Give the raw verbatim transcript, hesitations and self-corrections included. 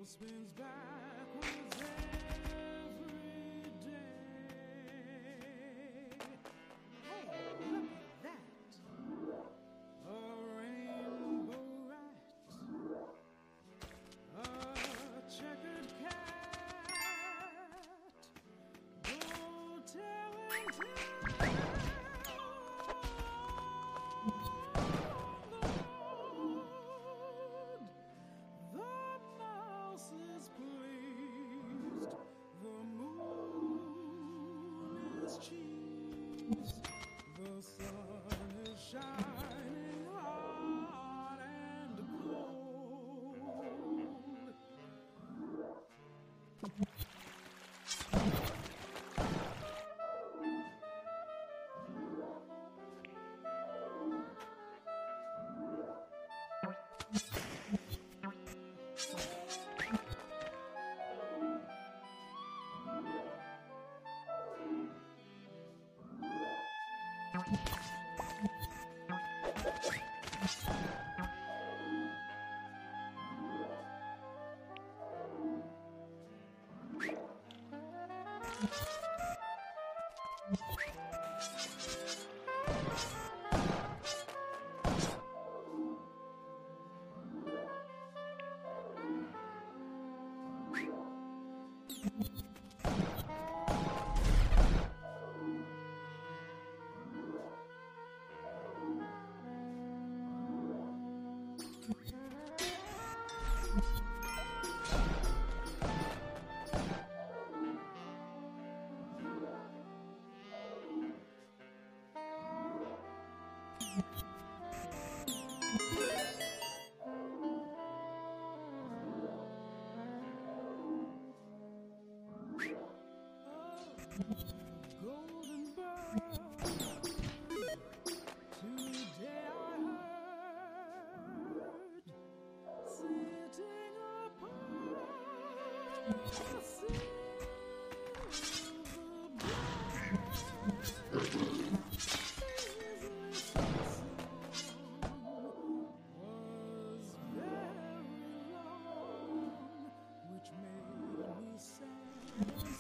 spins backwards every day. Hey, look at that! A rainbow rat, a checkered cat, go tell and tell. Is pleased, the moon is cheese, the sun is shining hot and cold. Golden bird, today I heard, sitting upon a silver bird, was very long, which made me sad.